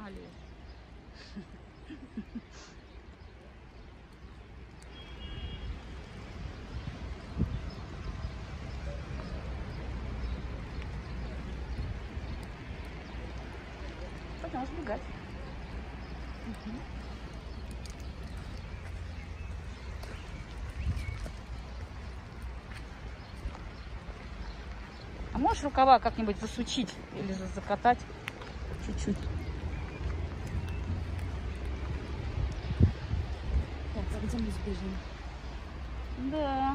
аллея. Пойдем сбегать. А можешь рукава как-нибудь засучить или закатать чуть-чуть? Так, а где мы сбежим? Да.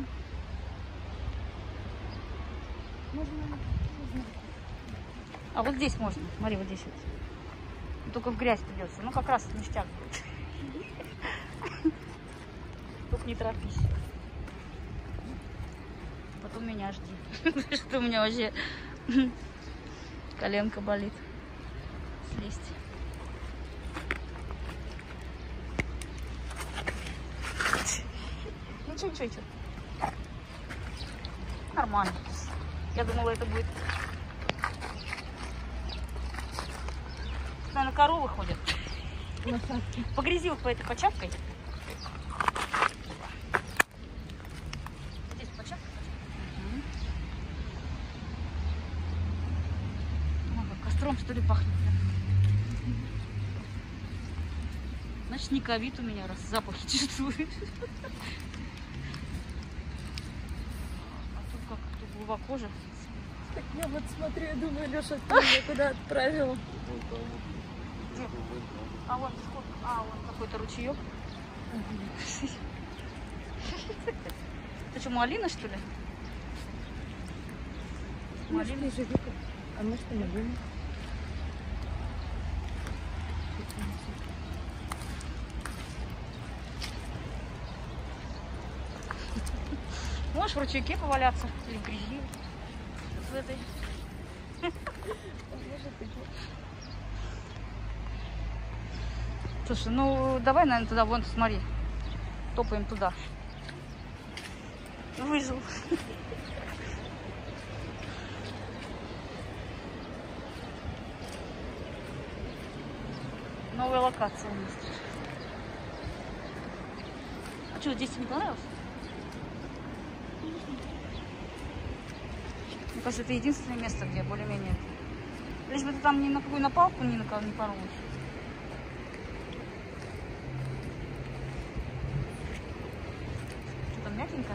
Можно. А вот здесь можно. Смотри, вот здесь вот. Только в грязь придется. Ну, как раз ништяк будет. Только не торопись. Потом меня жди. Что у меня вообще коленка болит. Слезть. Ничего. Нормально. Я думала, это будет... Наверное, коровы ходят. По грязи вот по этой почапкой. Здесь почапка. Как костром, что ли, пахнет. Значит, не ковид у меня, раз запахи чувствуешь. А тут как тут глубоко же. Так я вот смотрю, я думаю, Леша, ты меня куда отправил? Где? А вот сколько? А, вот какой-то ручеек. Ты что, малина, что ли? Малина. А мы что, малина? Можешь в ручейке поваляться или в грязи. В этой. Слушай, ну давай, наверное, туда, вон, смотри. Топаем туда. Выжил. Новая локация у нас. А что, здесь тебе не понравилось? Мне кажется, это единственное место, где более-менее. Лишь бы ты там ни на какую на палку ни на кого не порвешь. Что там мягенько?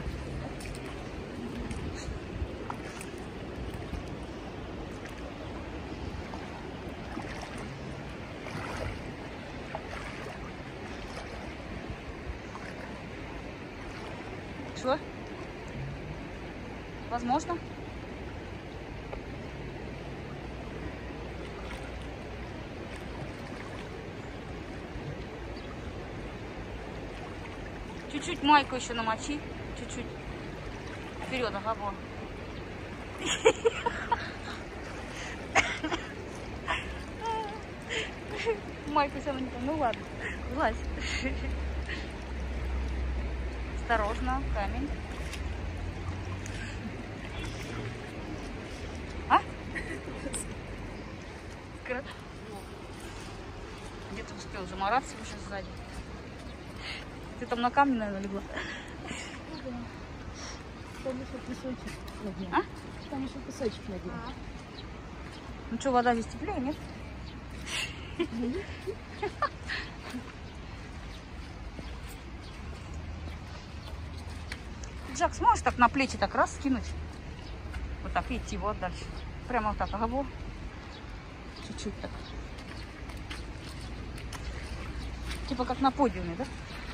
Что? Возможно. Чуть-чуть майку еще намочи. Чуть-чуть. Вперед, ага, во. Майку все равно не помню. Ну ладно. Влазь. Осторожно, камень. А? Где ты успел замораться уже сзади? Ты там на камне, наверное, легла. Там еще песочек на дне. А? Там еще песочек на дне. Ну что, вода здесь теплее, нет? Джак, сможешь так на плечи так раз скинуть? Вот так и идти вот дальше. Прямо вот так, ага, вот. Чуть-чуть так. Типа как на подиуме, да?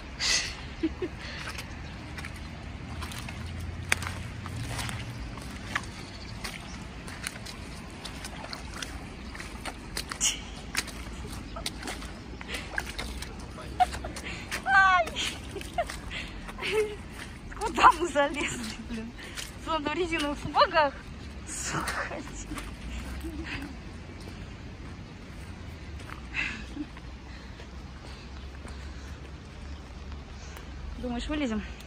Куда мы залезли, блин? Надо в резиновых сапогах. Думаешь, вылезем?